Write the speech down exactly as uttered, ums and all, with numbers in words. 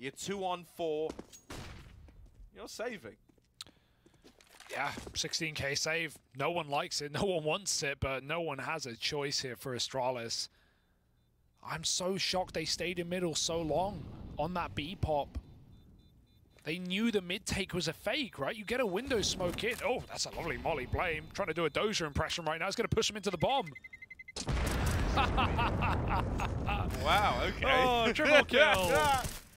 You're two on four. You're saving. Yeah, sixteen K save. No one likes it. No one wants it, but no one has a choice here for Astralis. I'm so shocked they stayed in middle so long on that B pop. They knew the mid take was a fake, right? You get a window smoke in. Oh, that's a lovely molly. Blame. Trying to do a Dosia impression right now. It's going to push him into the bomb. Wow, okay. Oh, triple kill.